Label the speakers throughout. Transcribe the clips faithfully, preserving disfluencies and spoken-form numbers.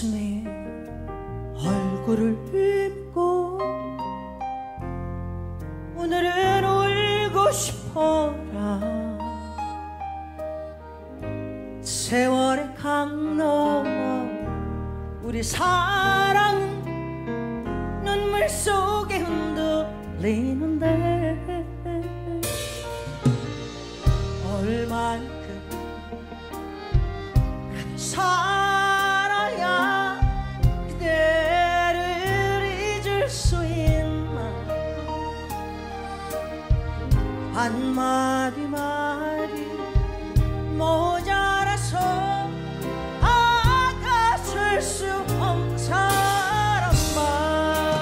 Speaker 1: 가슴에 얼굴을 얹고 오늘은 울고 싶어라. 세월의 강 넘어 우리 사랑은 눈물 속에 흔들리는데 얼만큼 살아야 그대를 잊을 수 있나. 한마디 말이 모자라서 아가쓸 수 없는 사람만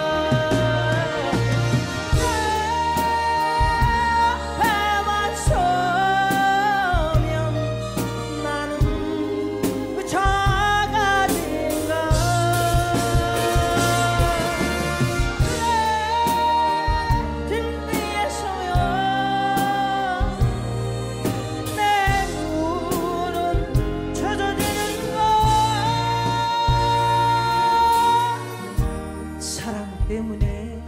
Speaker 1: 때문에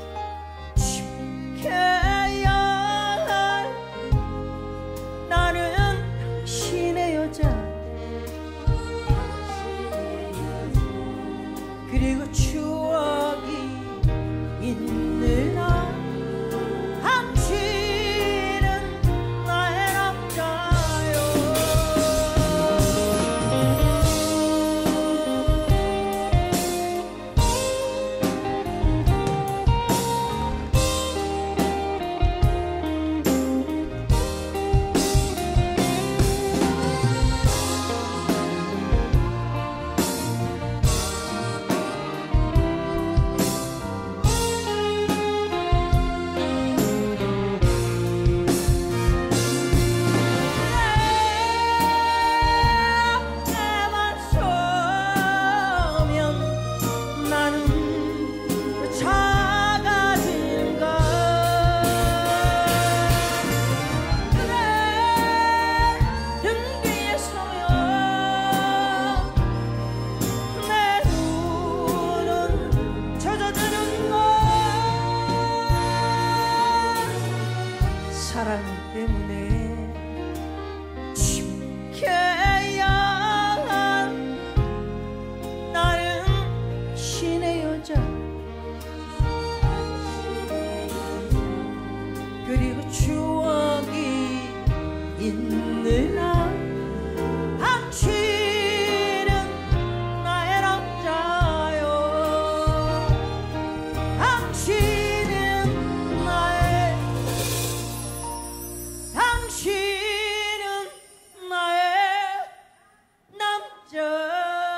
Speaker 1: 지켜야 할 나는 당신의 여자. 그리고 추억이 있는 한 당신은 나의 남자요. 사랑 때문에 지켜야 한 나는 신의 여자. 그리고 추억이 있는 한 당신은 나의 남자요. 당신 당신은 나의 남자요.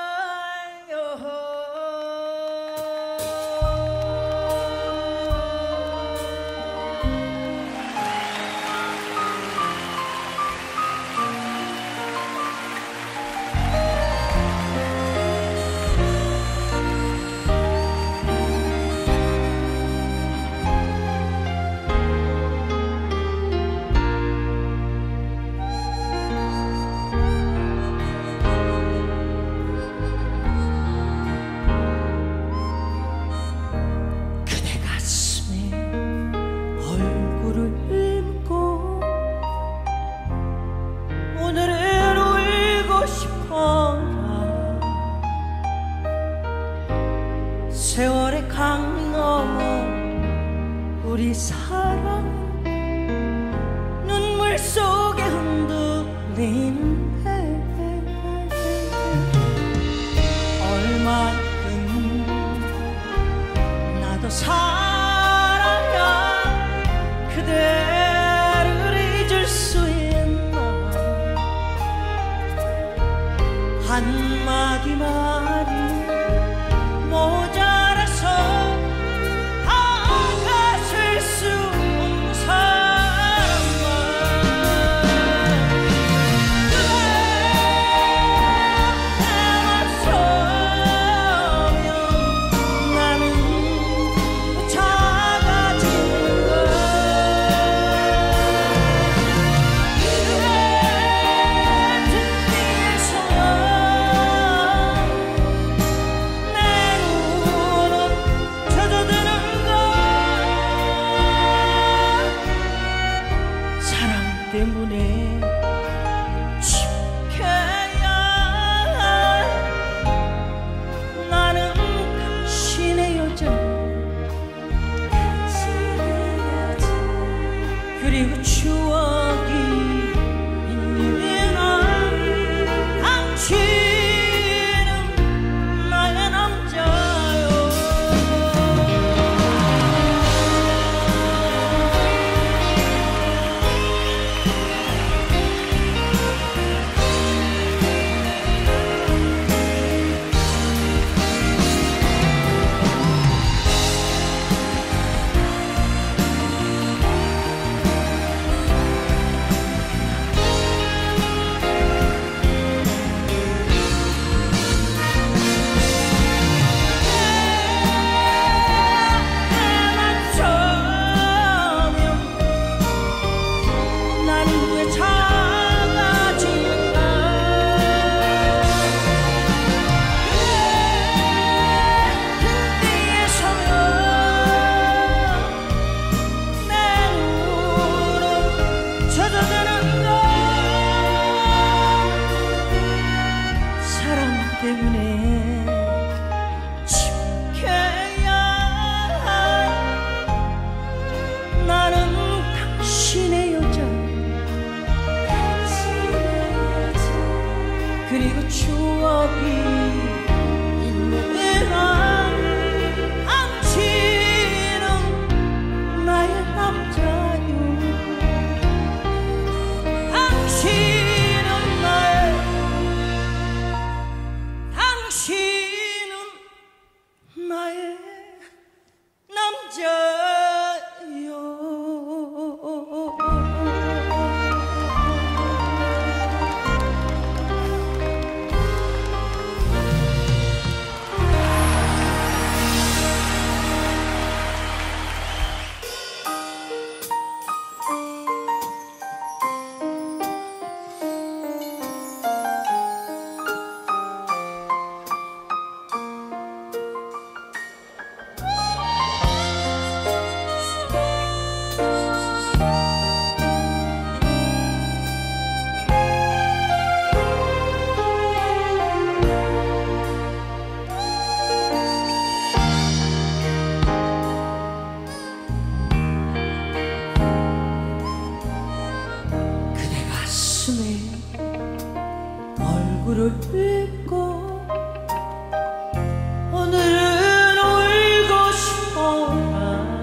Speaker 1: 세월의 강 넘어 우리 사랑 눈물 속에 흔들리는데 얼만큼 나도 살아야 그대를 잊을 수 있나. 한마디 말이 모자라서 아가쓸 수 없는 사람만 그래 내만 서면 나는 작아지는 걸. 그래 등 뒤에서야 그리고 추억이 있는 한 당신은 나의 남자요. 당신은 나의 당신은 나의 남자요. 얼굴을 읽고 오늘은 울고 싶어라.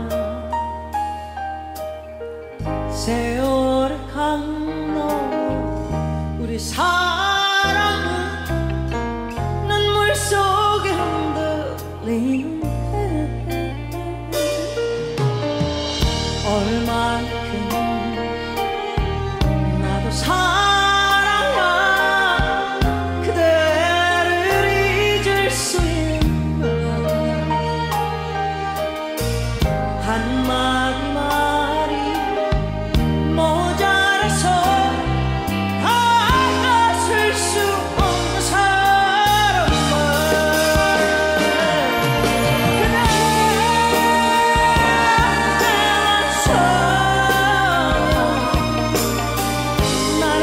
Speaker 1: 세월의 강너 우리 사랑은 눈물 속에 흔들리는데 얼만큼 나도 사 한마디 말이 모자라서 다가설 수 없는 사람만 그대만 서면 나는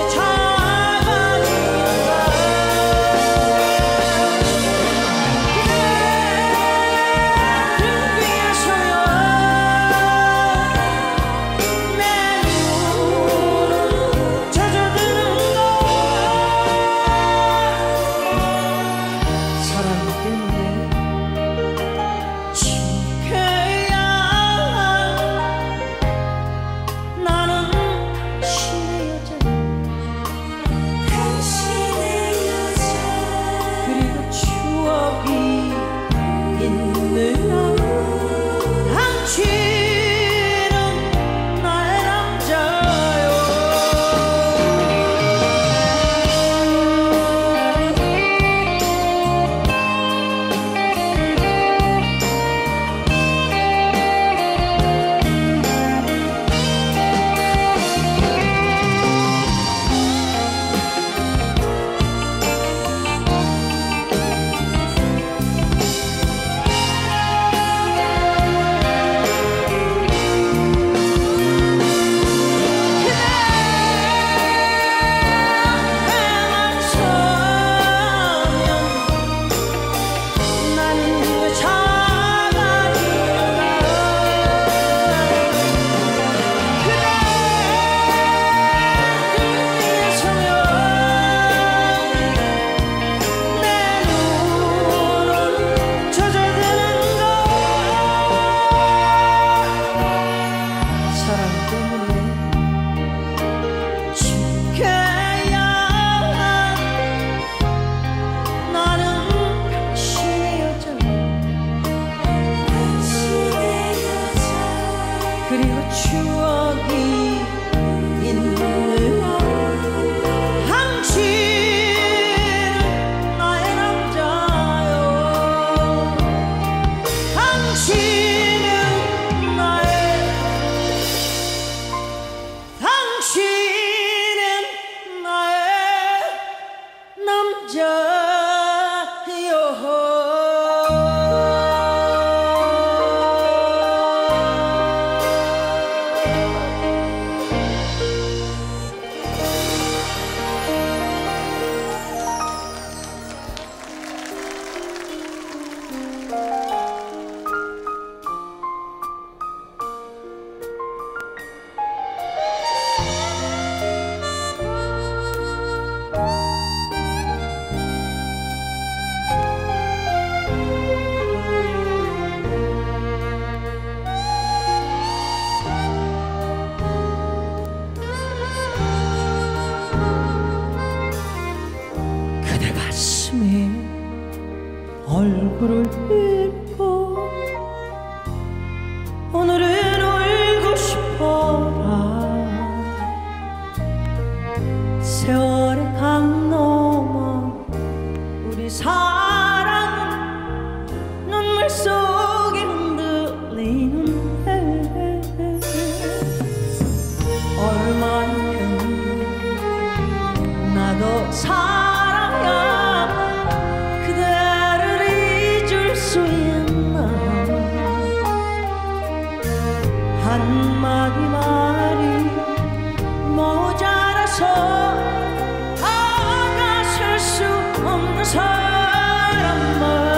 Speaker 1: 그리고 추억이 있는 당신은 나의 남자요. 당신은 나의 당신은 나의 남자요. 가슴에 얼굴을 얹고 오늘은 울고 싶어라. 세월의 강 넘어 우리 사랑은 눈물 속에 흔들리는데 얼만큼 나도 사랑야 그대를 잊을 수 있나. 한마디 말이 모자라서 다가설 수 없는 사람만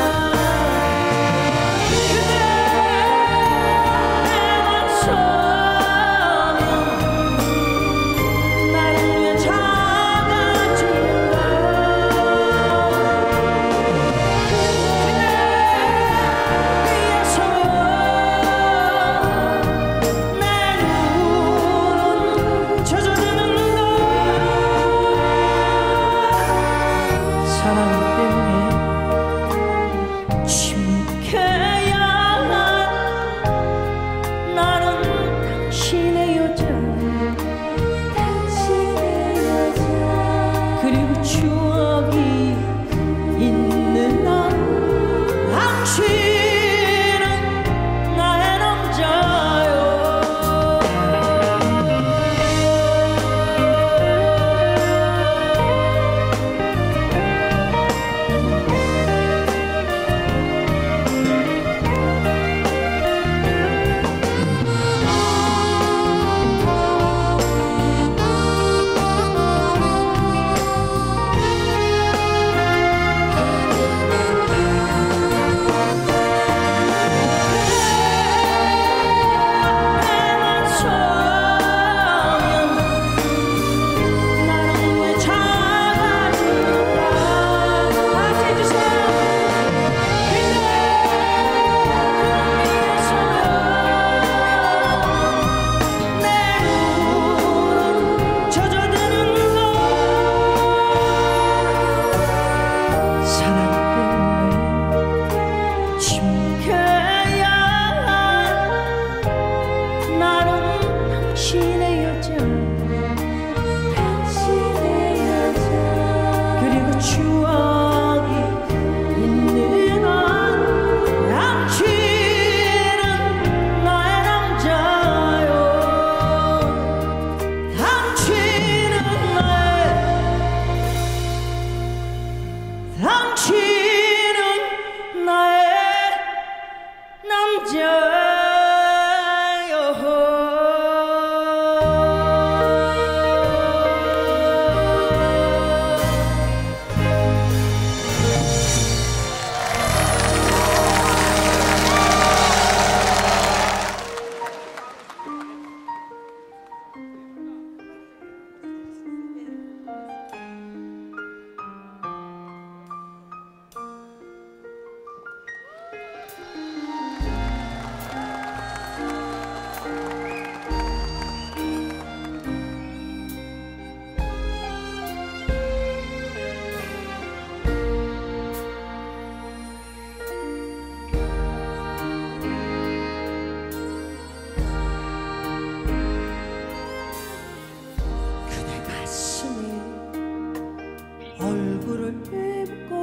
Speaker 1: 얼굴을 뵙고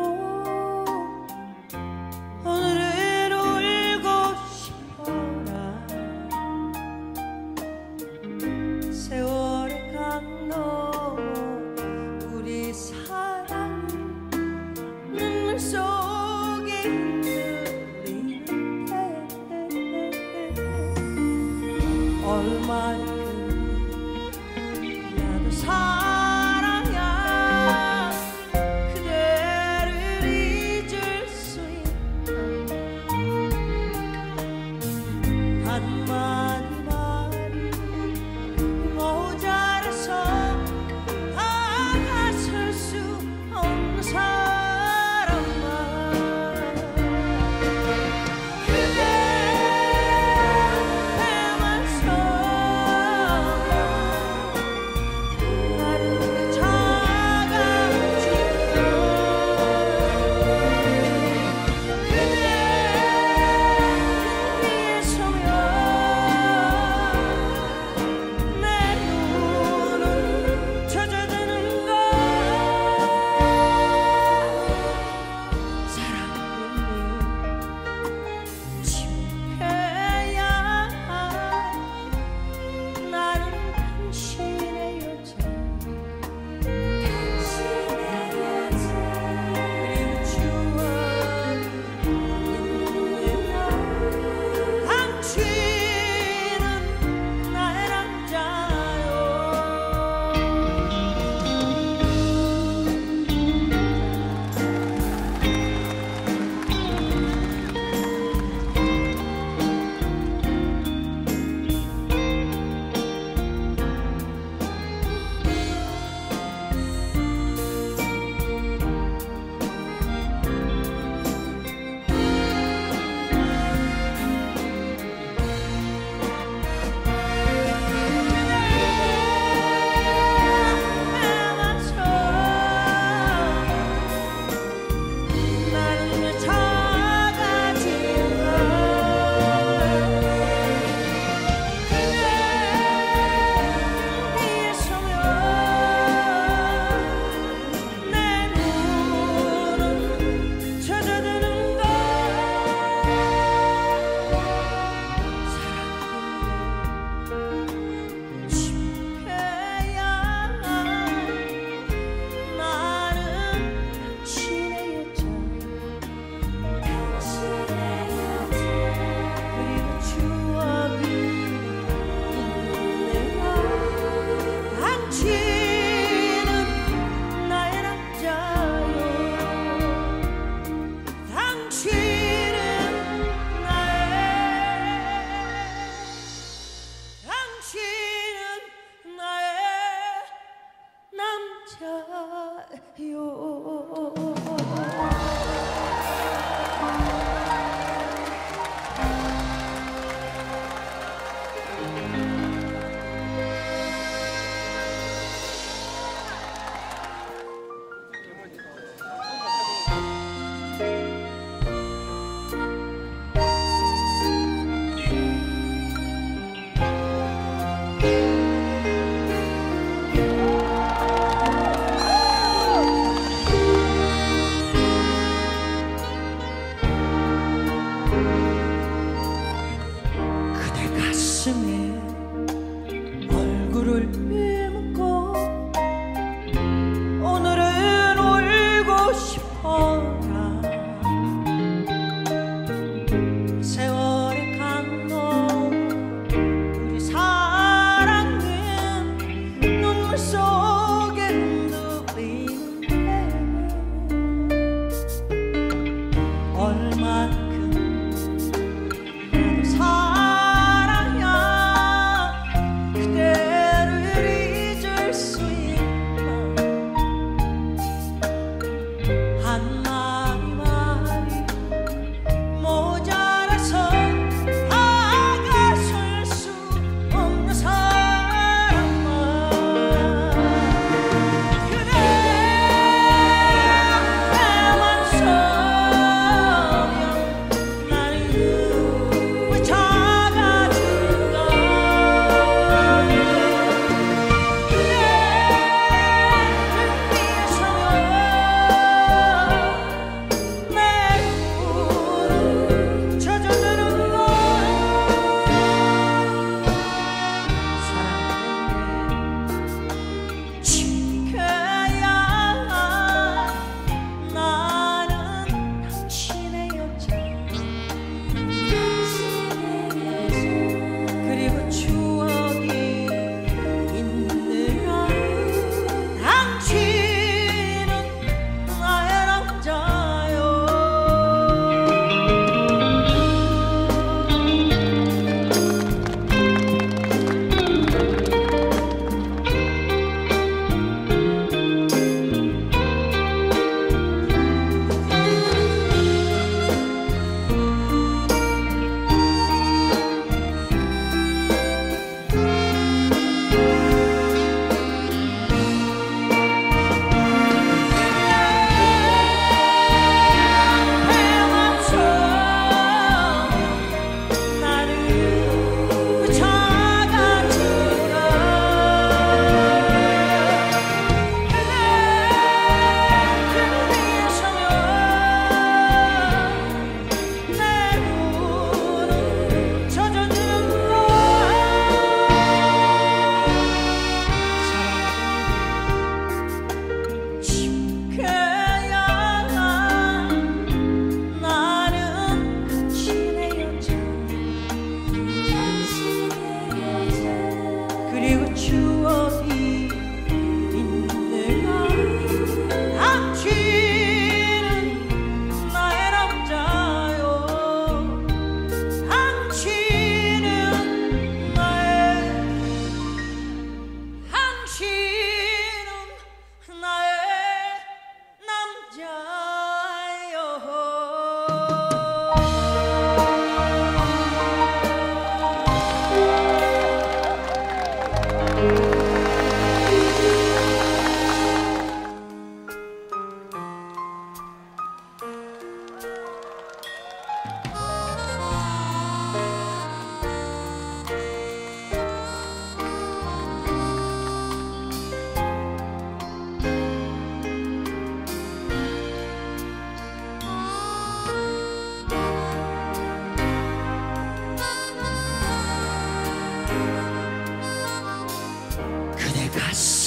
Speaker 1: 오늘은 울고 싶어라. 세월의 강 넘어 우리 사랑은 눈물 속에 흔들리는데 얼마나 나도 사랑야 그대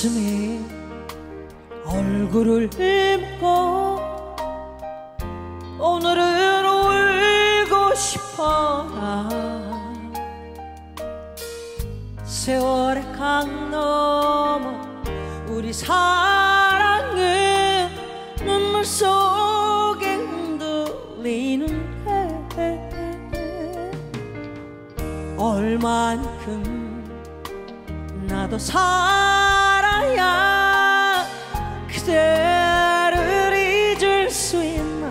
Speaker 1: 가슴에 얼굴을 얹고 오늘은 울고 싶어라. 세월의 강 넘어 우리 사랑은 눈물 속에 흔들리는 해. 얼만큼 나도 살아야 그대를 잊을 수 있나.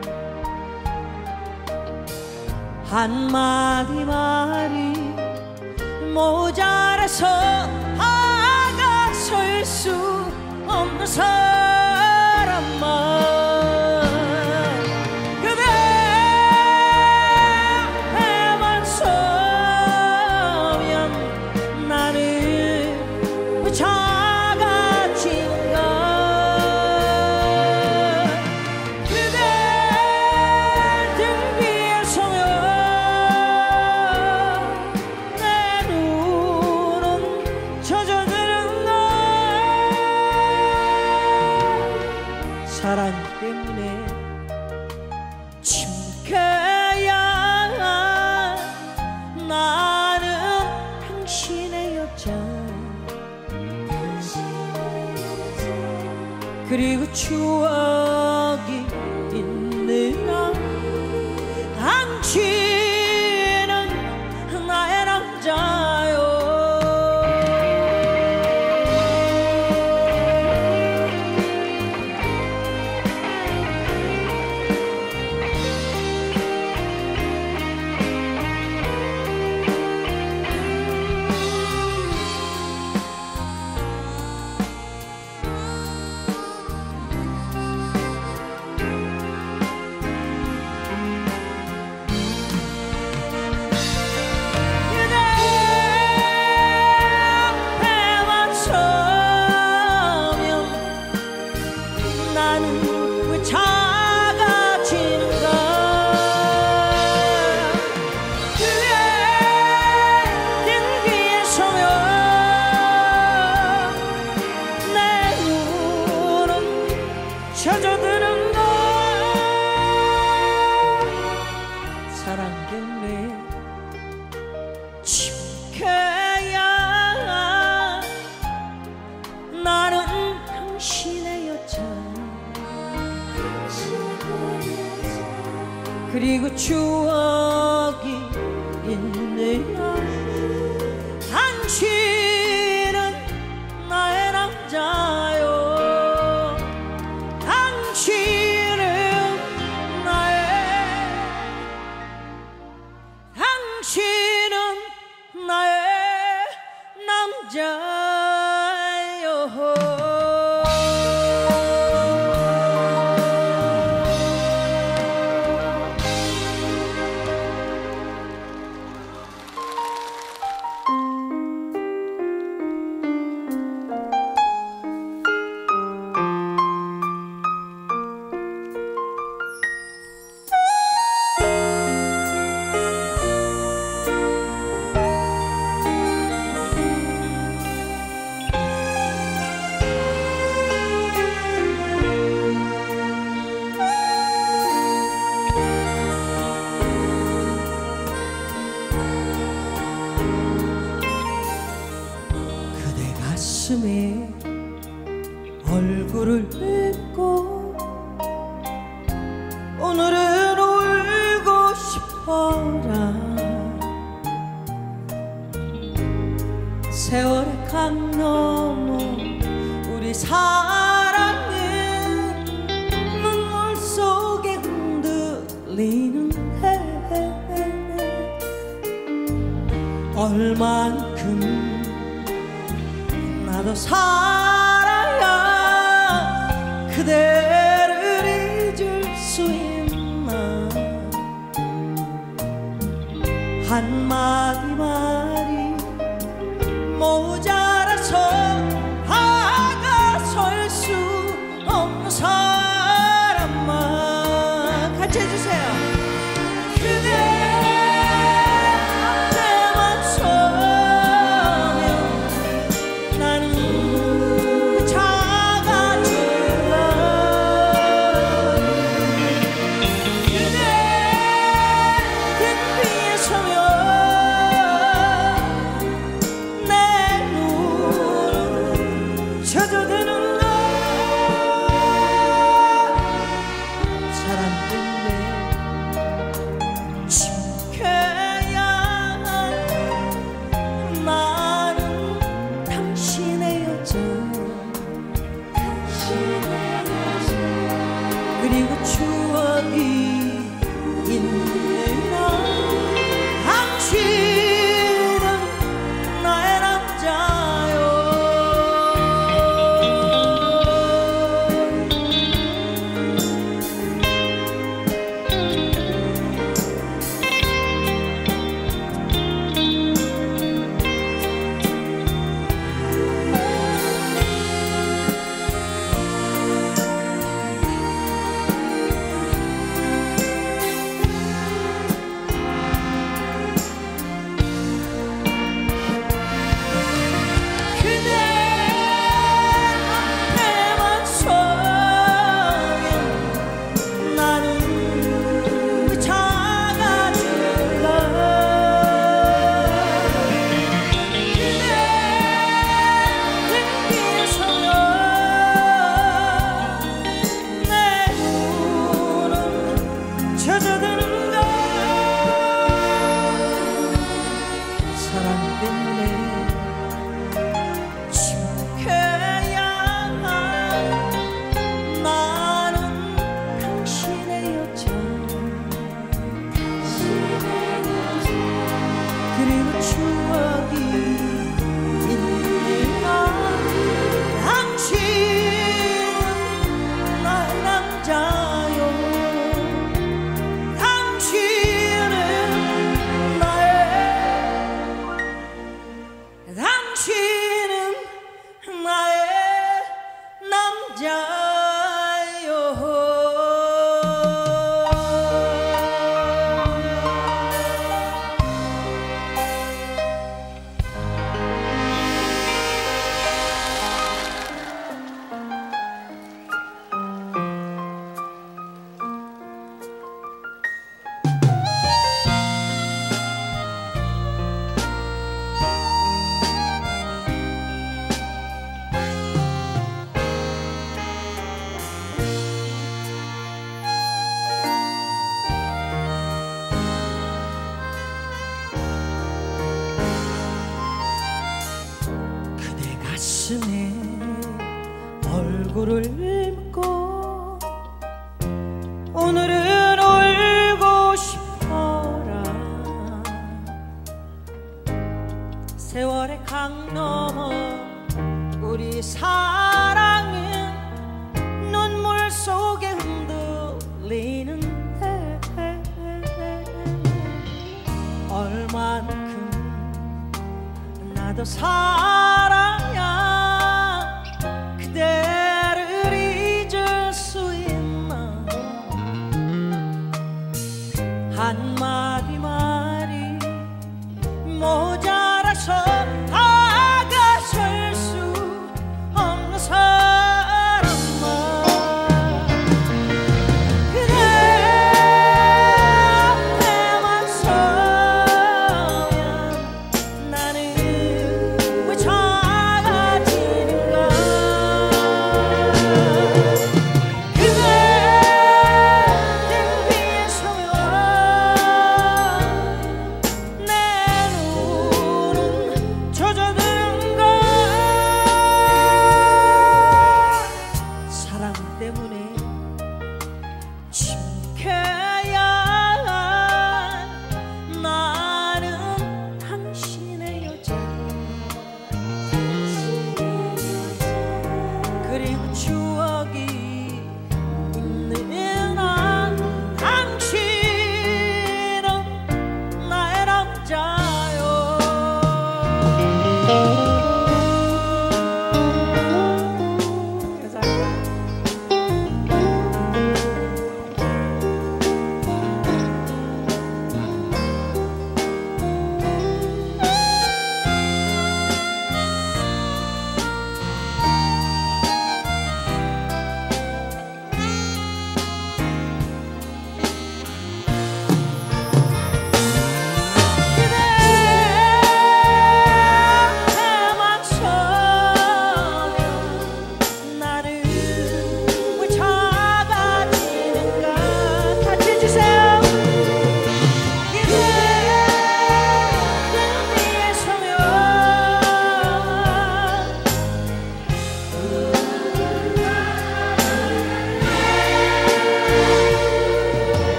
Speaker 1: 한마디 말이 모자라서 다가설 수 없는 사람만 그대만 서면 나는 작아진가. 그대 등 위에 서면 내 눈은 젖어드는가. 사랑 때문에 침묵해야 나는 당신의 여자. 그리고 추억이 있느라 당신은 나의 남자요. 젖어드는가. 사랑 때문에 침묵해야 나는 당신의 여자. 그리고 추억이 있느라 당신은 나의 남자요. 당신은 나의 당신은 나의 남자요. 가슴에 얼굴을 얹고 오늘은 울고 싶어라. 세월의 강 넘어 우리 사랑은 눈물 속에 흔들리는 해. 얼만큼 나도 살아야 그대를 잊을 수 있나. 한마디 말이 모자라서 다가설 수 없는 사람만 같이 해주세요. 그대 앞에만 서면 나는 그리고 추억이 있는 나 당신은 나의 남자요. 가슴에 얼굴을 묻고 오늘은 울고 싶어라. 세월의 강 넘어 우리 사랑은 눈물 속에 흔들리는데 얼만큼 나도 사랑야 그대를 잊을 수 있나. 한마디 말이 모자라서 다가설 수 없는 사람아. 그대 앞에만 서야 나는 왜 작아지는가. 그대 등 위에 서면 내 눈은 젖어드는가. 사랑 때문에 침묵해야 나는 당신의 여자. 그리고 추억이 있는 한 당신은 나의 남자요. 감사합니다.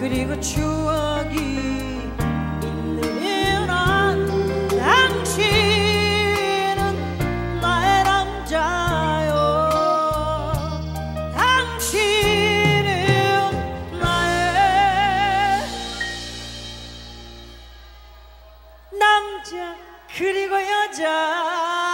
Speaker 1: 그리고 추억이 있는 한 당신은 나의 남자요. 당신은 나의 남자 그리고 여자.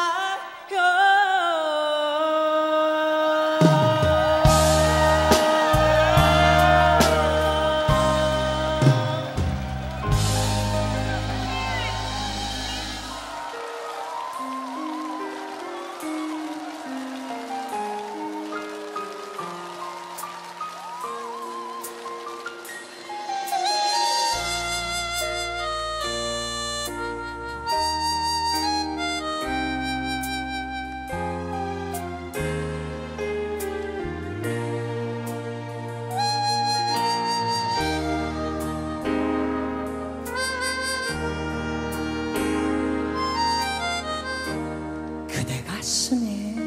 Speaker 1: 가슴에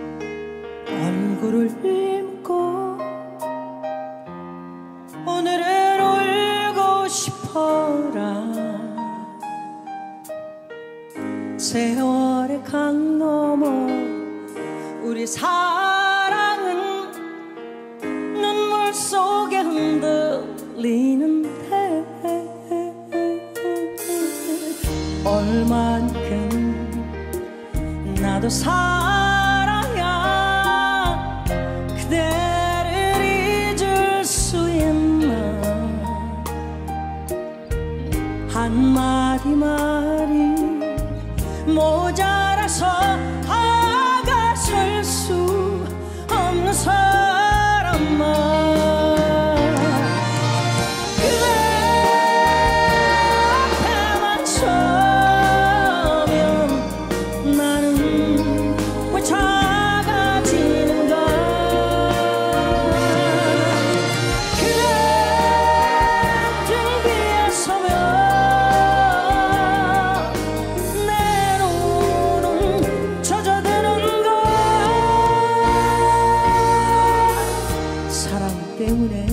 Speaker 1: 얼굴을 힘고 오늘은 울고 싶어라. 세월의 강 넘어 우리 사랑은 눈물 속에 흔들리는데 얼만큼 나도 살아야 그대를 잊을 수 있나. 한마디 말이 모자라서 다가설 수 없는 사람아. 때문에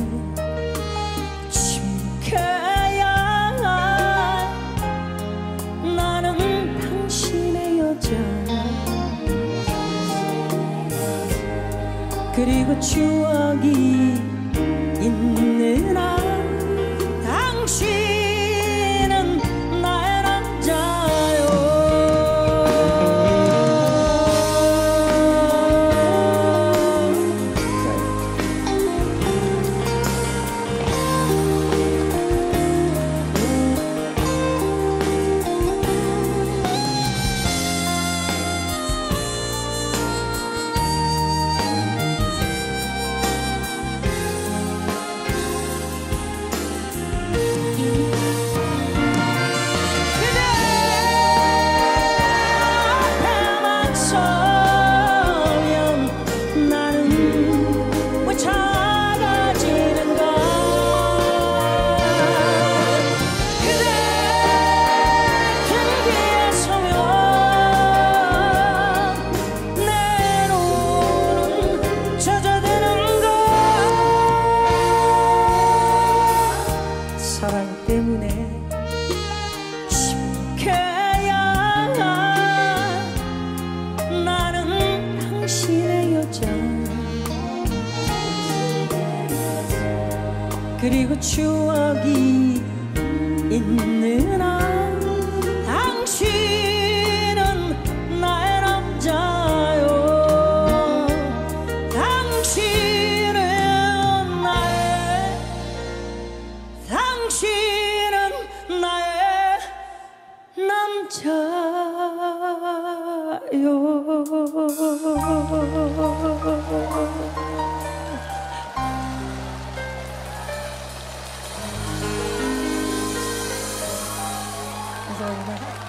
Speaker 1: 침묵해야 나는 당신의 여자. 그리고 추억이 있는 한 당신은 나의 남자요. 사랑 때문에 침묵해야 나는 당신의 여자. 그리고 추억이 있는 한 당신은 나의 남자요. 당신은 나의 당신은 나의 남자.